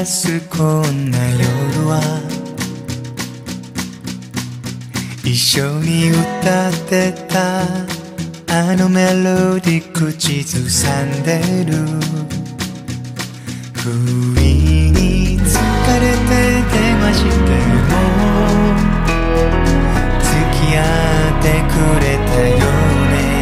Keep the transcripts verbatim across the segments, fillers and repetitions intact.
すこんな夜は一緒に歌ってたあのメロディ口ずさんでる不意に疲れて電話しても付き合ってくれたよね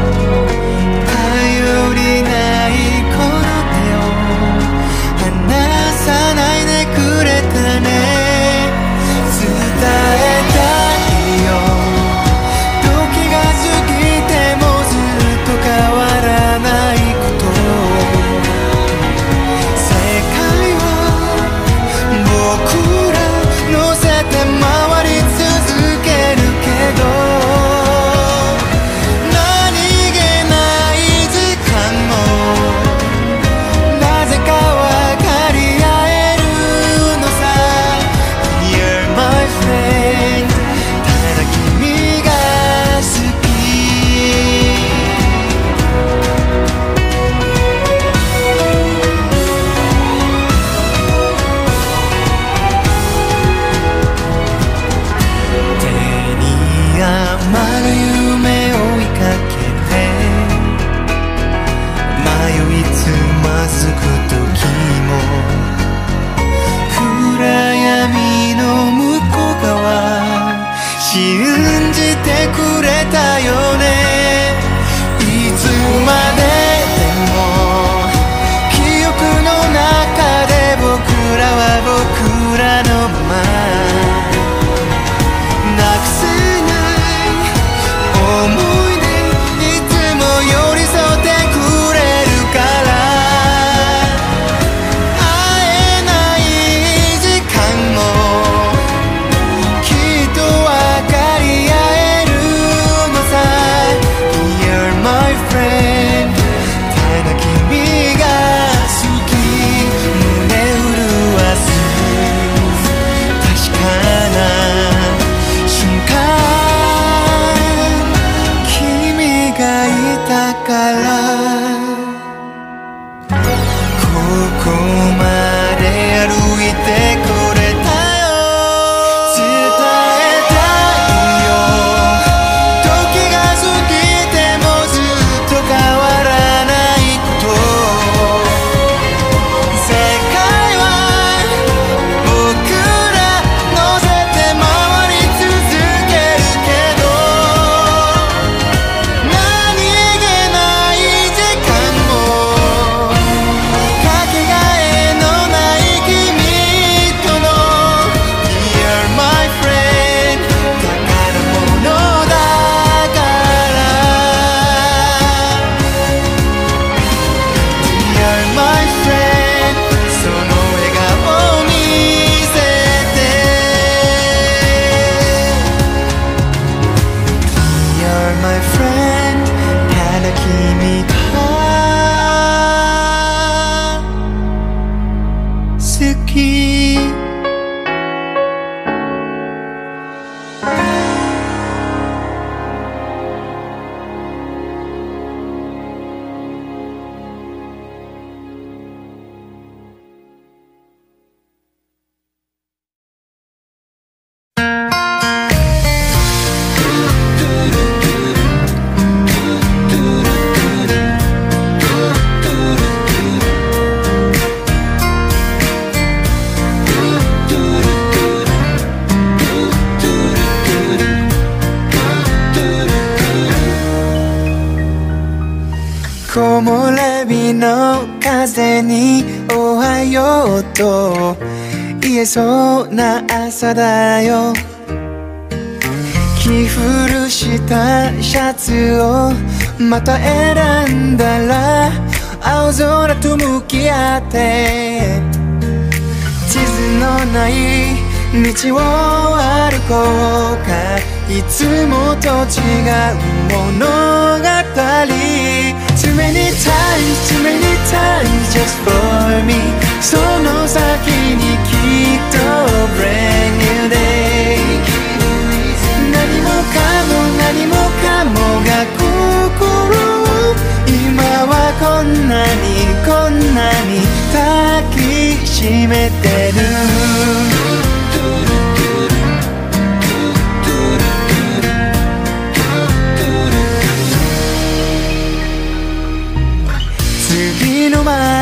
頼りないこの手を離さないでくれたね伝えたいよ時が過ぎてもずっと変わらないこと世界は僕ら乗せて回り続けるけど信じてくれたよねいつまででも記憶の中で僕らは僕らのままなくせない思い出いつも寄り添ってくれるから会えない時間も木漏れ日の風におはようと言えそうな朝だよ着古したシャツをまた選んだら青空と向き合って地図のない道を歩こうかいつもと違う物語Too many times, too many times just for me その先にきっと brand new day 何もかも何もかもが心今はこんなにこんなに抱きしめて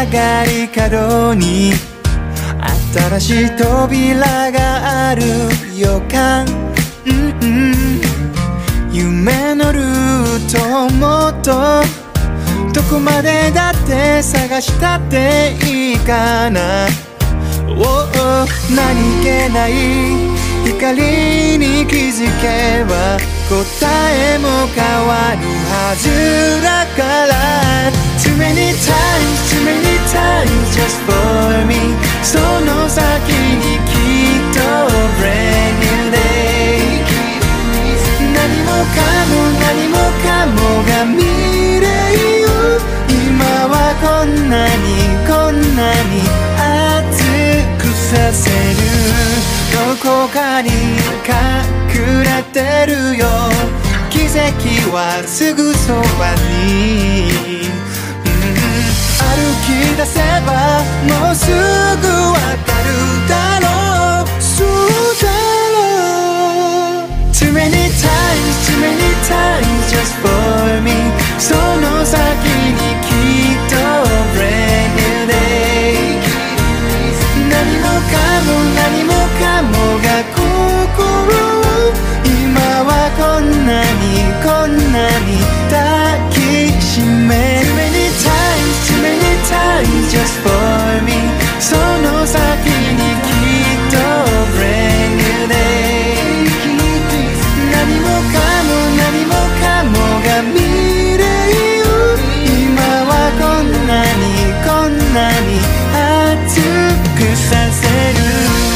がり角に新しい扉がある予感、うんうん、夢のルートをもっとどこまでだって探したっていいかな、oh, oh、 何気ない光に気づけば答えも変わるはずだから Too many times, too many times just for me その先にきっと Brand new day 何もかも何もかもが未来よ今はこんなにこんなに熱くさせるどこかに隠れてるよ奇跡はすぐそばに、うん、歩き出せばもうすぐわかるだろうそうだろう Too many times, too many times just for me その先にきっと Brand new day 何もかも何もかもが心今はこんなにこんなに抱きしめ Too many times, too many times just for me その先にきっと Brand new day 何もかも何もかもが未来よ今はこんなにこんなに熱くさせる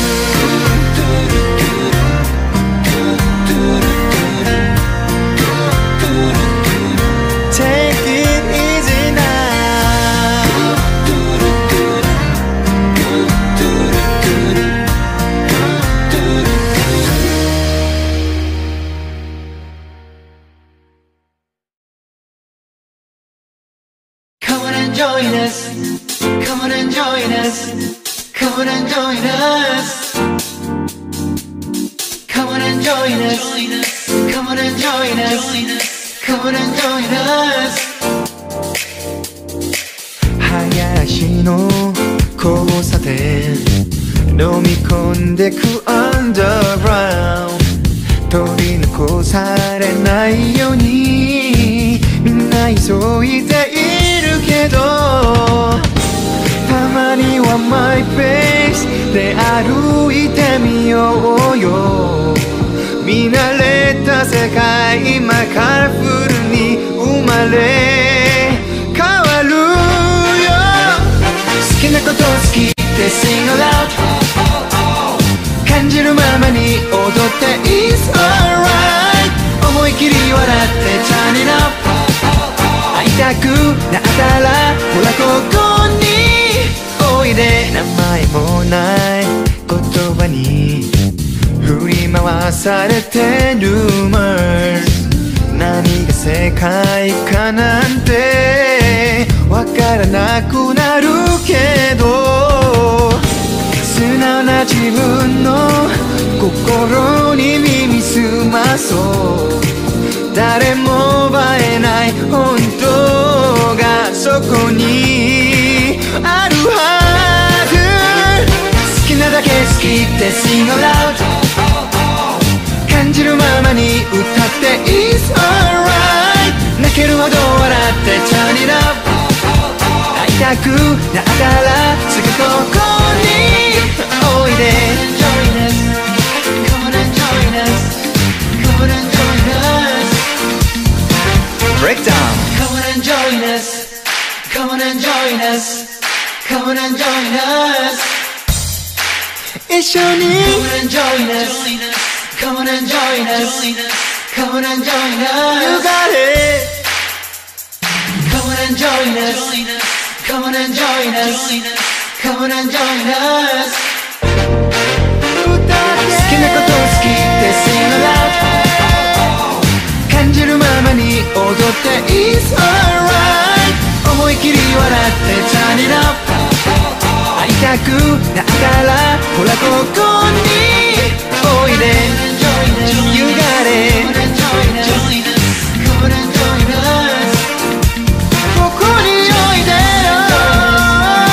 Join us, come on and join us, come on and join us, come on and join us, come on and join us, come on and join us 林の交差点飲み込んでく Underground 取り残されないようにみんな急いでいるけどたまにはマイペースで歩いてみようよ見慣れた世界今カラフルに生まれ変わるよ好きなこと好きって Sing aloud 感じるままに踊って It's alright 思い切り笑って Turn it up会いたくなったらほらここにおいで名前もない言葉に振り回されてる Rumors 何が正解かなんてわからなくなるけど素直な自分の心に耳すまそう誰も奪えない本当がそこにあるはず好きなだけ好きって Sing aloud 感じるままに歌って It's alright 泣けるほど笑って Turn it up 会いたくなったらすぐここにおいで Join us Come on and join us Come on and join us Breakdown Come on and join us Come on and join us Come on and join us 一緒に Come on and join us Come on and join us Come on and join us You got it Come on and join us Come on and join us Come on and join us 好きなこと好きって Sing aloud 感じるままに踊って It's alright 思い切り笑って Turn it up 会いたくなったらほらここにおいで You got it Come on and join us ここにおいでよ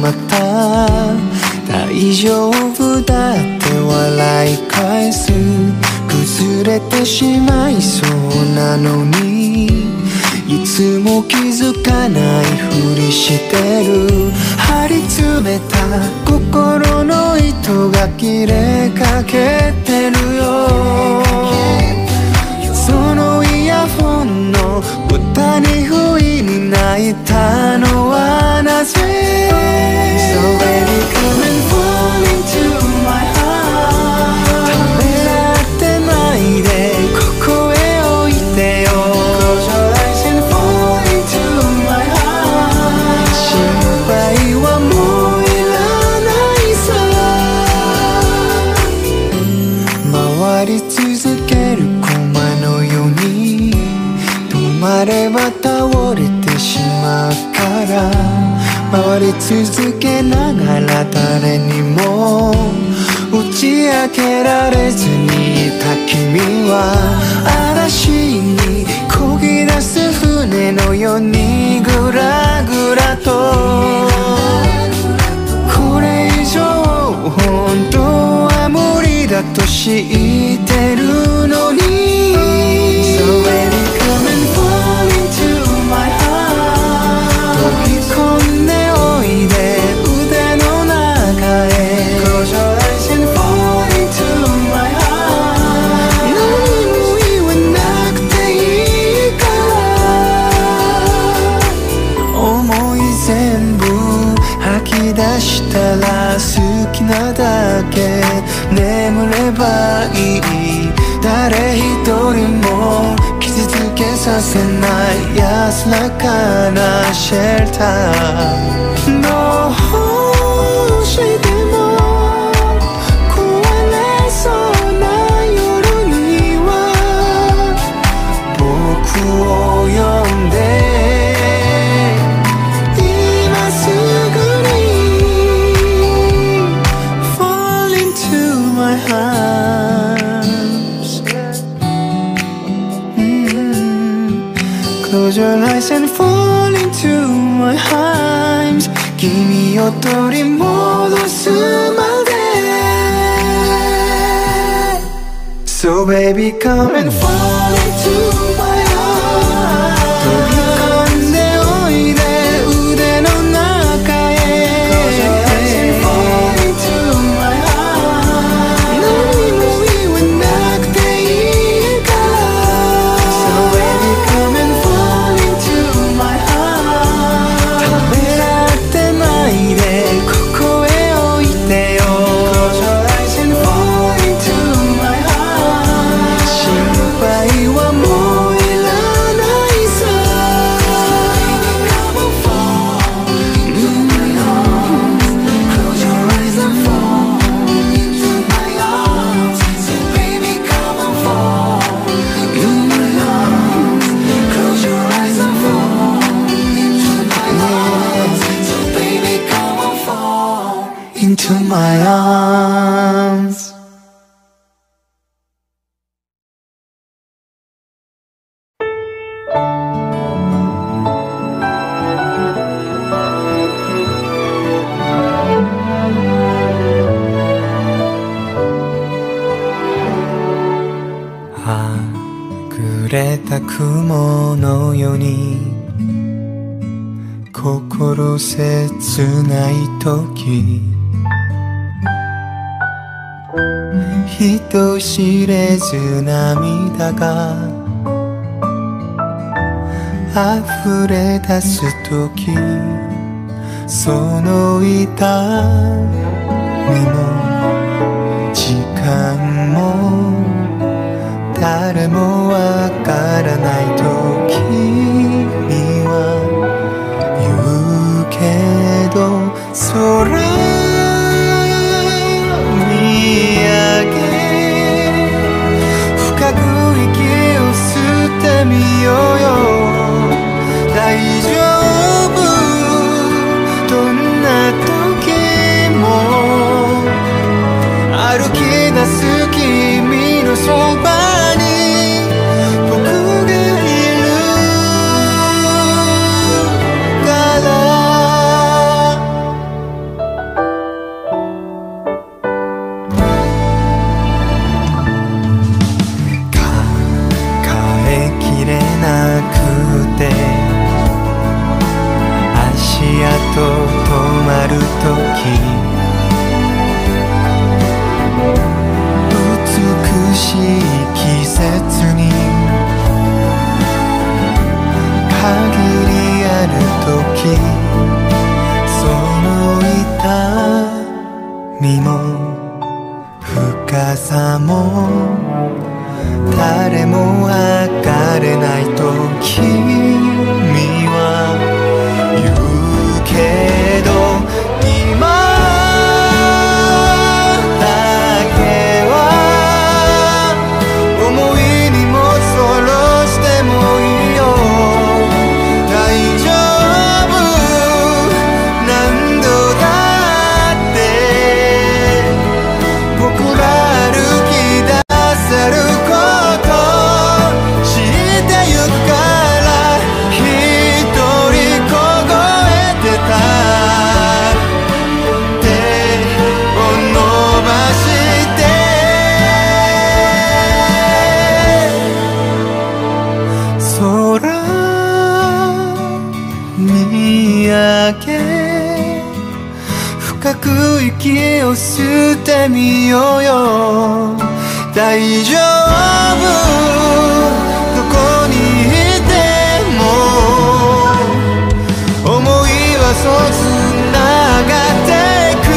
また大丈夫だって笑い返す。崩れてしまいそうなのにいつも気づかないふりしてる。張り詰めた心の糸が切れかけてるよ。そのイヤホンの歌に不意に泣いたのはなぜ？ So baby come and fall into my heart。 ためらってないでここへ置いてよ。 Close your eyes and fall into my heart。 心配はもういらないさ。回り続ける駒のように止まれば倒れてしまうから、回り続けながら誰にも打ち明けられずにいた君は嵐に漕ぎ出す船のようにぐらぐらと。これ以上本当は無理だと知ってるのに So baby come and fall into my heart。 飛び込んでおいで腕の中へ Close your eyes and fall into my heart。 何も言わなくていいから思い全部吐き出したら好きなだけ眠ればいい。誰一人も傷つけさせない安らかなシェルター。どうしても壊れそうな夜には僕を呼んで今すぐに Fall into my arms。Close your eyes and fall into my arms。 君を取り戻すまで So baby come and fall into my arms。 飛び込んでおいで腕の中へ Close your eyes and fall into my arms。 何も言わなくていいから So baby come and fall into my heart。 ためらってないでここへ置いてよ Close your eyes and fall into my heart。 心配はもういらないさ。 Come and fall into my arms。 Close your eyes and fall into my arms。 So baby come and fall into my arms。 Close your eyes and fall into my arms。 So baby come and fall into my arms。はぐれた雲のように心切ない時人知れず涙が溢れ出す時その痛みも時間も誰もわからないと君は言うけど空見上げ深く息を吸ってみようよ大丈夫どんな時も歩き出すも別れないと君は言うけど、今だけは思いにもそろしてもいいよ。大丈夫、何度だって僕ら歩き出せること知ってゆくから、一人凍えてた手を伸ばして空見上げ、深く息を吸ってみようよ。大丈夫、どこにいても想いはそうつながっていく。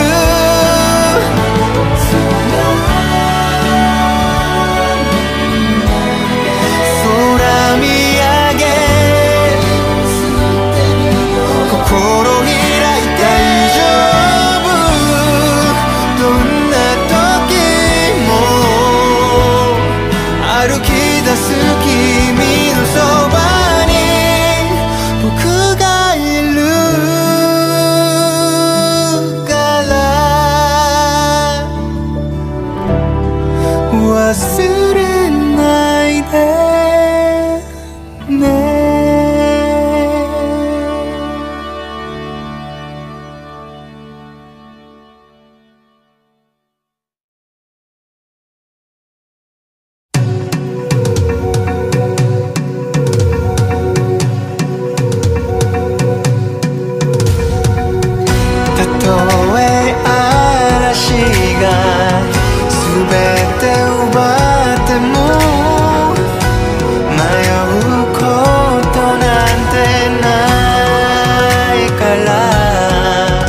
空見上げ、心開いて大丈夫、どんな時も歩き出す君のそばに僕がいるから忘れないでね。たとえ嵐がすべて奪っても迷うことなんてないから、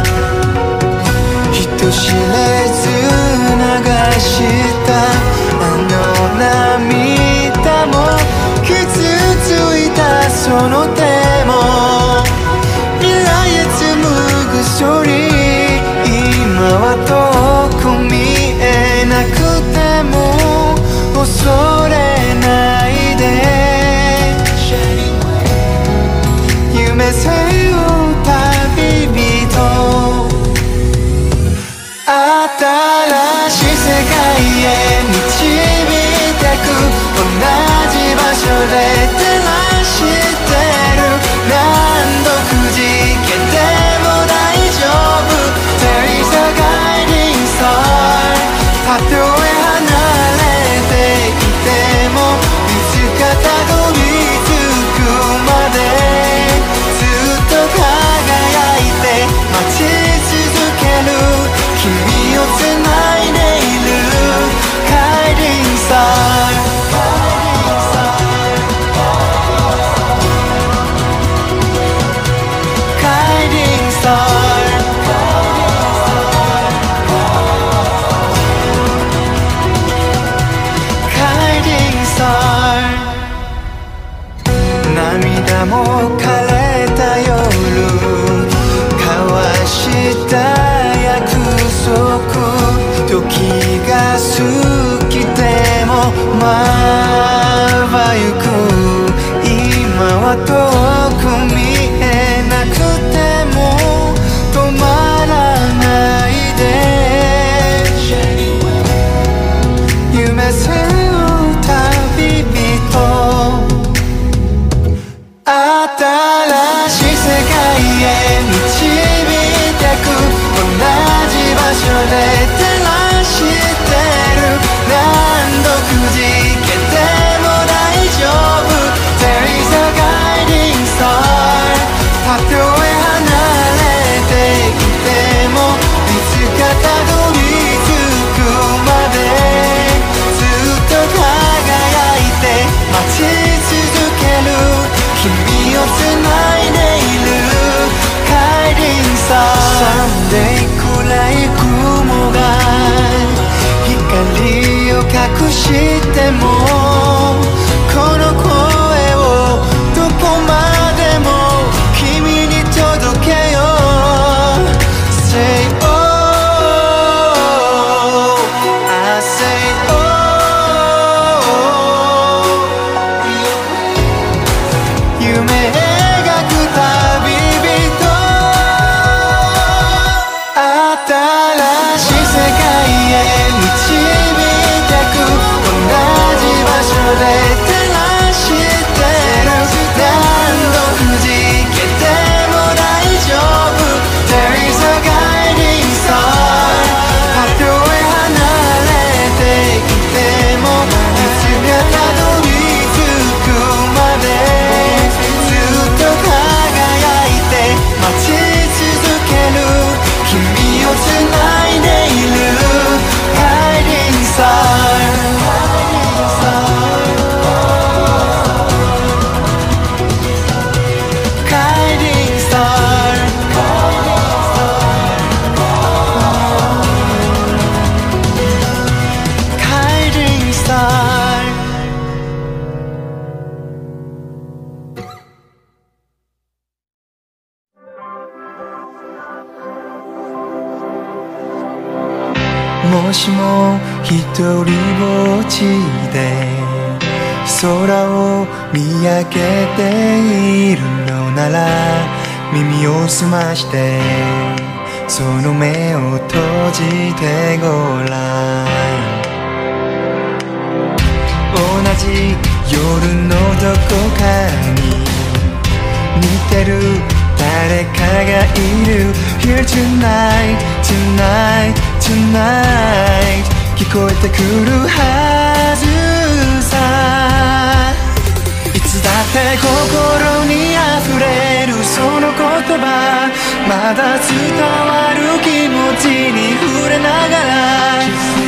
人知れず流したあの涙も傷ついたその手も未来へ紡ぐストーリー、今は遠く見えなくても恐れないで、夢背負う旅人、新しい世界へ導いてく、同じ場所で照らしてる、何度くじけても大丈夫、 There is a guiding star。 たとえ離れていてもいつかたどり着くまでずっと輝いて待ち続ける、君をつないでいる Guiding star。 Guiding star。 Guiding star。 涙も枯れた夜、交わした約束、時が過ぎてもまばゆく、今は遠く見えなくても止まらないで、夢背負う旅人、新しい世界へ導いてく、同じ場所で照らしてる、何度くじけもしも一人ぼっちで空を見上げているのなら耳を澄ましてその目を閉じてごらん。同じ夜のどこかに似てる誰かがいる Here tonight, tonight, tonight 聞こえてくるはずさ。いつだって心に溢れるその言葉まだ伝わる気持ちに触れながら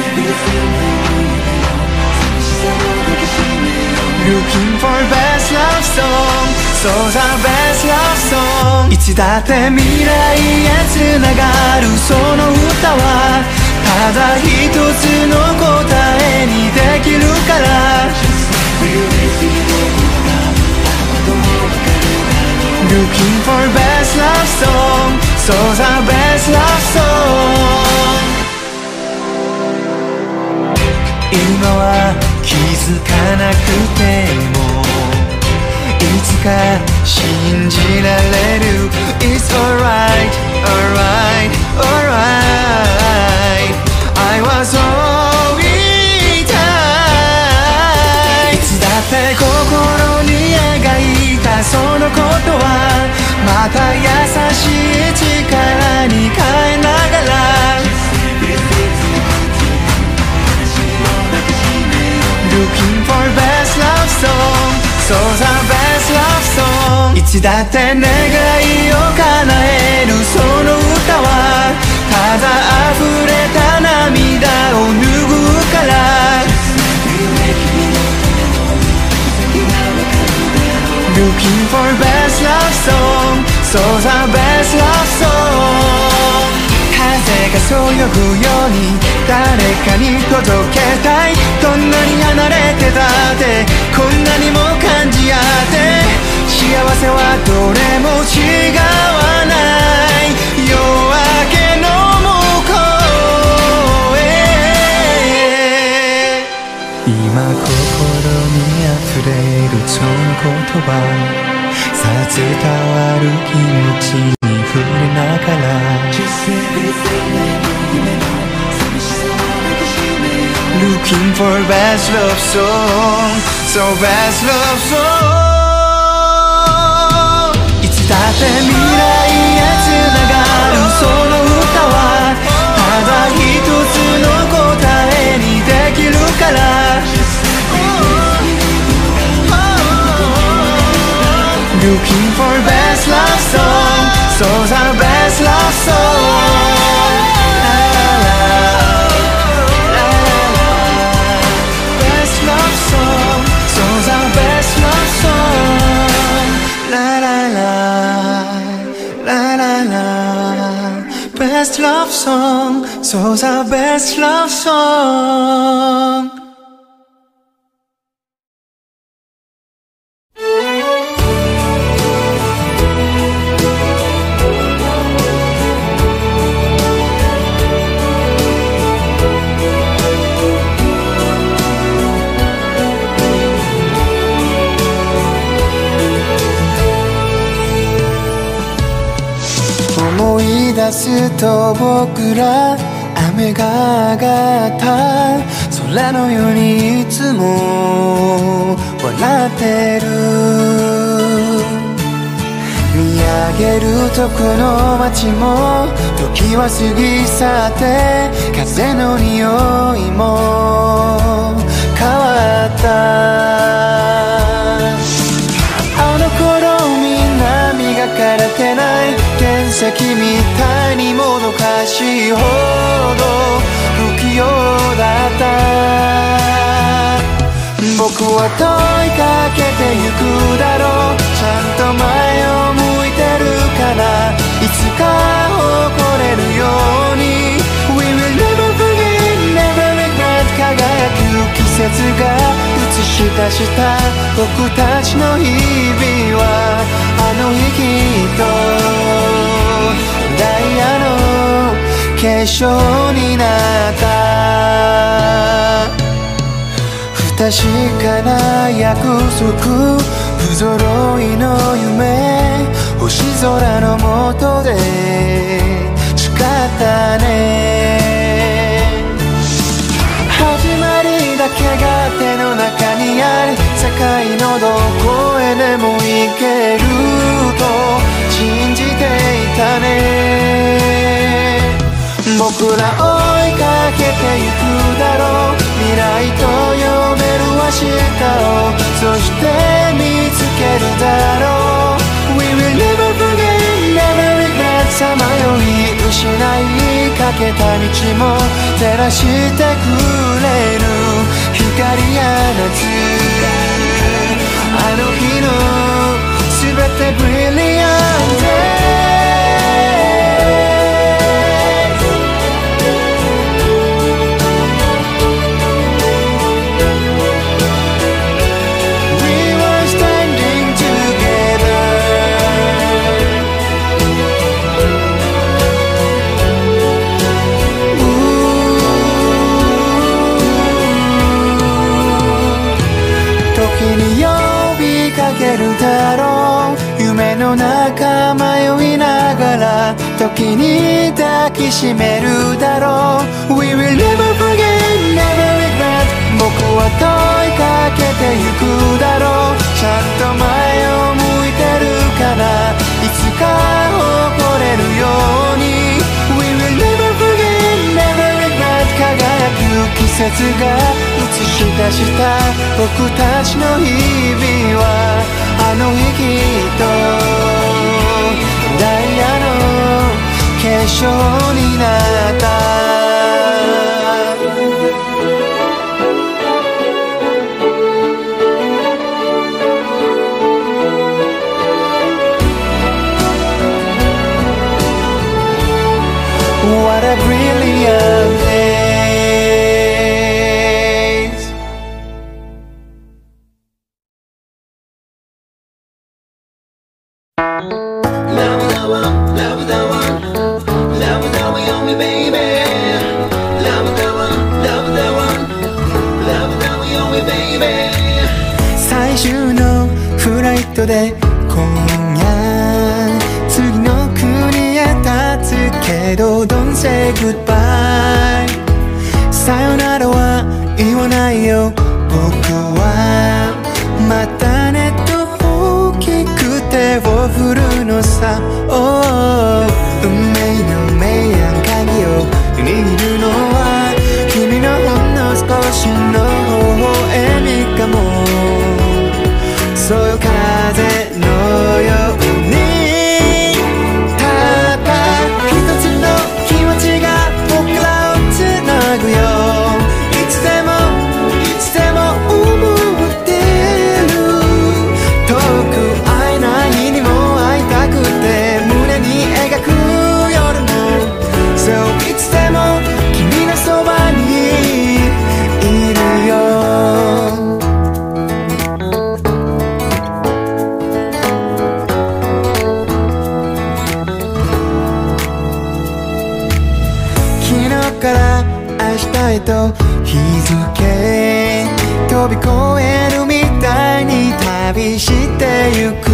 Looking for best love song So the best love song いつだって未来へつながるその歌はただ一つの答えにできるから Looking for best love song So the best love song 今は気づかなくてもいつか信じられる It's alright, alright, alright I was so 言いたいいつだって心に描いたそのことはまた優しい力に変えながら Looking for best love song So the best love song いつだって願いを叶えるその歌はただ溢れた涙を拭うから Looking for best love song So the best love song 風がそよぐように誰かに届けたいどんなに離れてたってこんなにも感じ合って幸せはどれも違わない夜明けの向こうへ今心に溢れるその言葉さあ伝わる気持ちに触れながら Looking for best love song So best love song いつだって未来へつながるその歌はただ一つの答えにできるから Looking for best love song So the best love song Best love song So the best love song La la la La la la Best love song So the best love song思い出すと僕ら雨が上がった空のようにいつも笑ってる見上げるとこの街も時は過ぎ去って風の匂いも変わったあの頃みんな磨かれてない原石みたいにもどかしいほど不器用だった僕は問いかけてゆくだろうちゃんと前を向いてるからいつか誇れるように We will never forget, never regret 輝く季節が映し出した僕たちの日々はあの日きっとダイヤの証になった。不確かな約束、不揃いの夢、星空の下で誓ったね。始まりだけが手の中にあり、世界のどこへでも行けると信じていたね。僕ら追いかけてゆくだろう、未来と呼べる明日を、そして見つけるだろう。 We will never forget, never regret。 さまよい失いかけた道も照らしてくれる光や夏、あの日のすべてブリリアント。だろう、夢の中迷いながら時に抱きしめるだろう。 We will never forget, never regret。 僕は問いかけてゆくだろう、ちゃんと前を向いてるから、いつか誇れるように。 We will never forget, never regret。 輝く季節が映し出した僕たちの日々は、あの日きっとダイヤの結晶になった。What a brilliant day。最終のフライトで今夜次の国へ立つけど Don't say goodbye。 さよならは言わないよ僕は。またねと大きく手を振るのさ。 Oh 運命の明暗鍵を握るのは君のほんの少しの微笑みかも。そよ風のようにたった一つの気持ちが僕らをつなぐよ。いつでもいつでも思ってる。遠く会えない日にも会いたくて胸に描く夜も So いつでも君のそばにいるよ。から明日へと日付飛び越えるみたいに旅してゆく。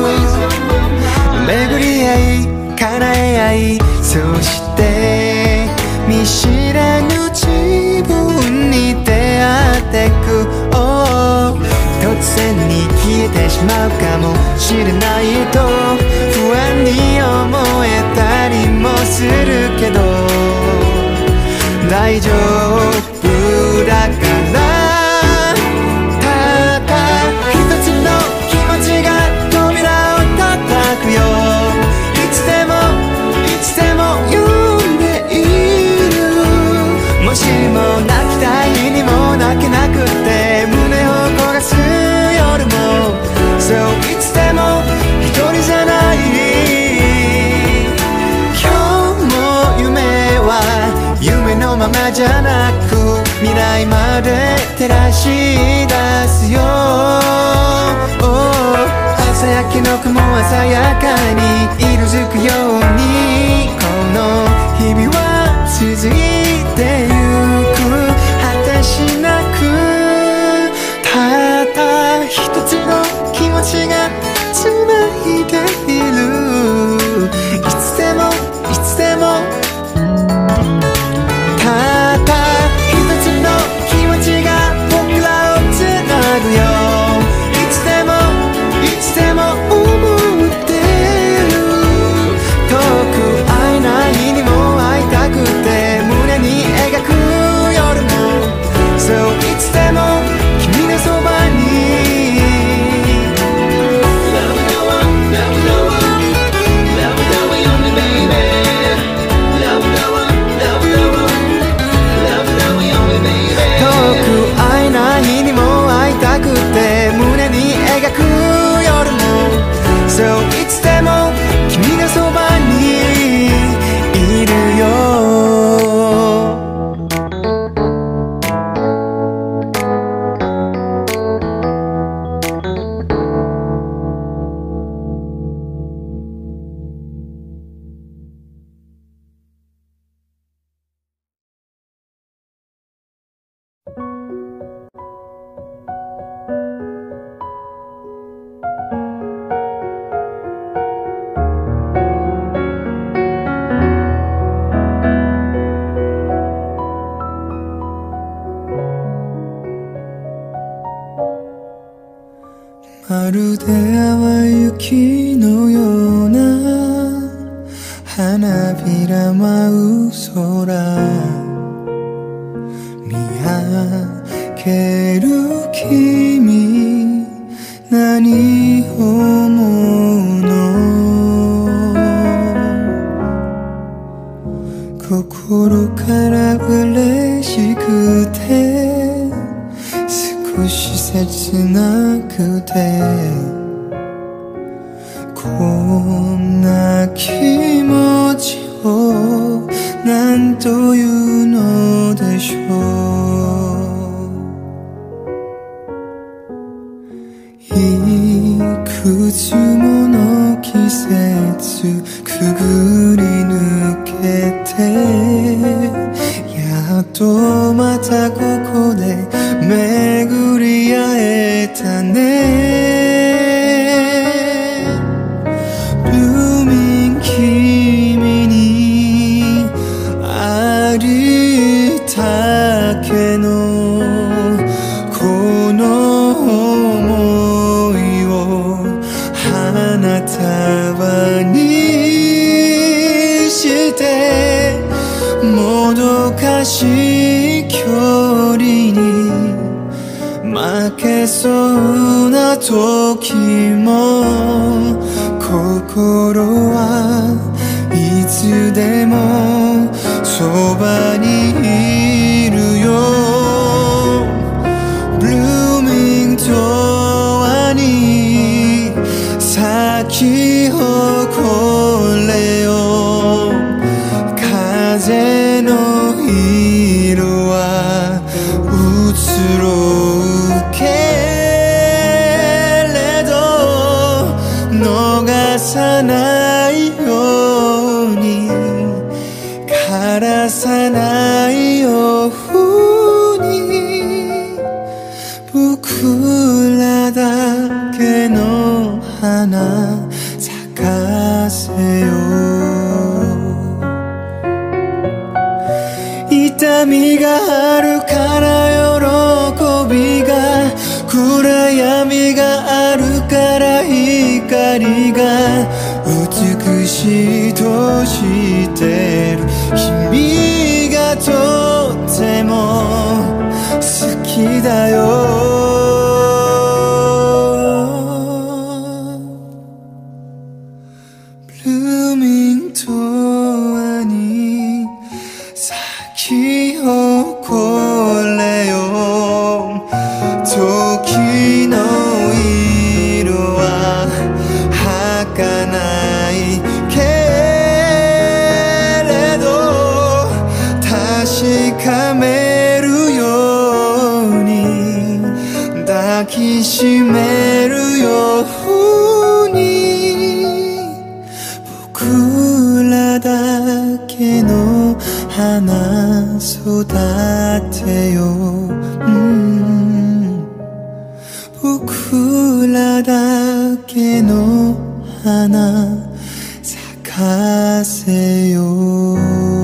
巡り合い叶え合い、そして見知らぬ自分に出会ってく、oh、突然に消えてしまうかもしれないと不安に思えたりもするけど大丈夫だから。たった一つの気持ちが扉を叩くよ。いつでもいつでも呼んでいる。もしも泣きたい日にも泣けなくって胸を焦がす夜も So いつでも一人じゃない。今日も夢は夢のままじゃなく未来まで照らし出すよ、oh、朝焼けの雲鮮やかに色づくようにこの日々は一つの気持ちが繋いでいる。いつでもいつでもたった一つの気持ちが僕らを繋ぐよ。いつでもいつでも思ってる。遠く会えない日にも会いたくて胸に描く夜も、そういつでも君のそばに。胸に描く夜も、そういつでも君がそばにいるよ。まるで淡い雪のような花びら舞う空、見上げる君何思うの。心から嬉しくて少し切なくて、こんな気持ちを何というのでしょう。いくつもの季節くぐり抜けて、やっとまたここで巡り会えたね。ブルーミン君にありったけのこの想いを花束にしてもどかしい距離に負けそうな時も、心はいつでもそばにいるよ。ブルーミンドアに咲き誇れよ。風の色は移ろうけれど逃さないように、枯らさないように、僕らだけの花咲かせよう。痛みがあるから喜びが、暗闇があるから光が、美しいと知ってる君がとっても好きだよ。ブルーミンドアに咲き誇れよ。時の色は儚いけれど確かめるように、抱きしめるように、僕らだけの花育てよう、うん、 ウクラだけの花咲かせよう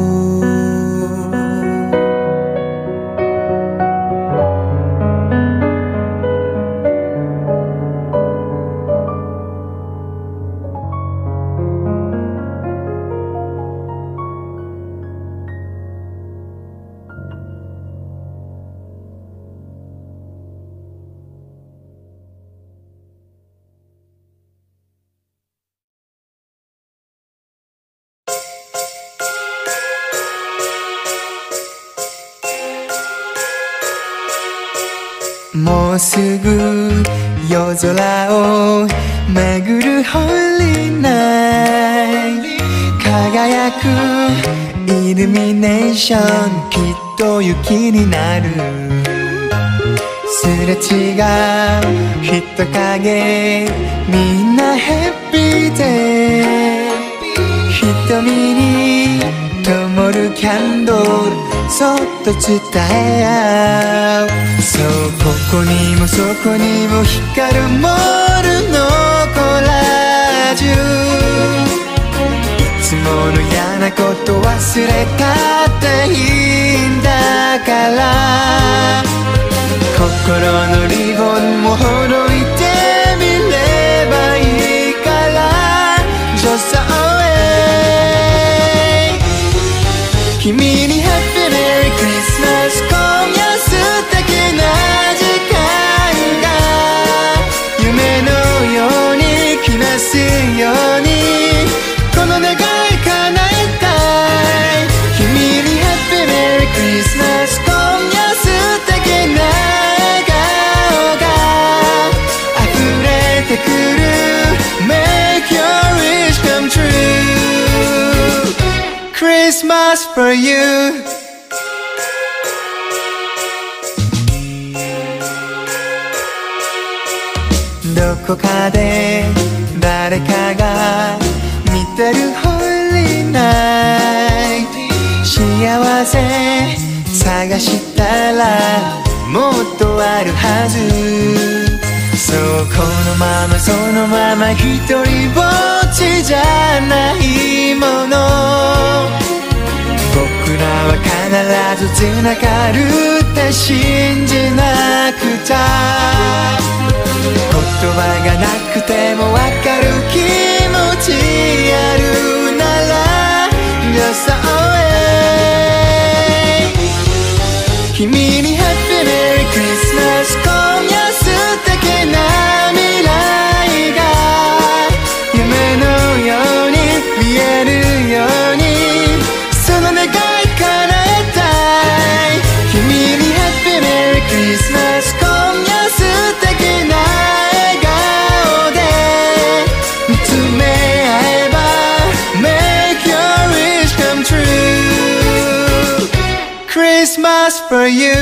もうすぐ夜空を巡るホリーナイト輝くイルミネーションきっと雪になるすれ違う人影みんなヘッピーで瞳に灯るキャンドルそっと伝え合うそうここにもそこにも光るモールのコラージュいつもの嫌なこと忘れたっていいんだから心のリボンもほどいてみればいいから Just away 君にハッピーメリークリスマス今夜素敵な時間が夢のように来ますようにこの願い叶えたい君にハッピーメリークリスマス今夜素敵な笑顔が溢れてくる Make your wish come true Christmas for youどこかで誰かが見てるホリーナイト幸せ探したらもっとあるはずそうこのままそのまま一人ぼっちじゃないもの僕らは必ずつながるって信じなくちゃ言葉がなくてもわかる気持ちあるなら Just away 君にハッピーメリークリスマス今夜素敵な未来が夢のように見えるようにその願い叶えたい君にハッピーメリークリスマス今夜素敵な笑顔で見つめ合えば Make your wish come true Christmas for you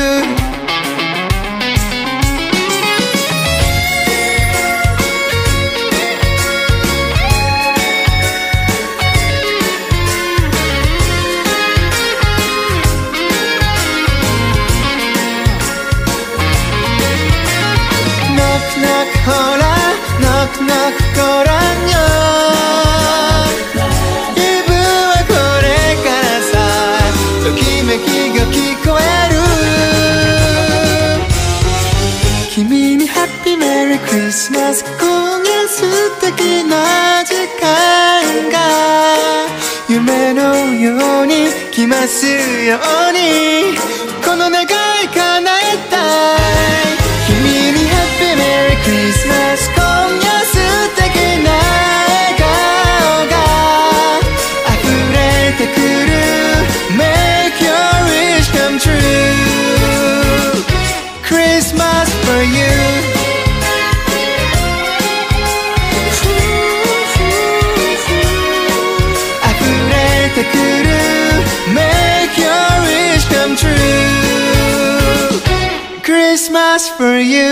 ほらノックノックごらんよイブはこれからさときめきが聞こえる君にハッピーメリークリスマス今夜素敵な時間が夢のように来ますようにこの願い叶えたい君にハッピーメリークリスマス今夜素敵な笑顔が溢れてくる Make your wish come true Christmas for you溢れてくる Make your wish come true Christmas for you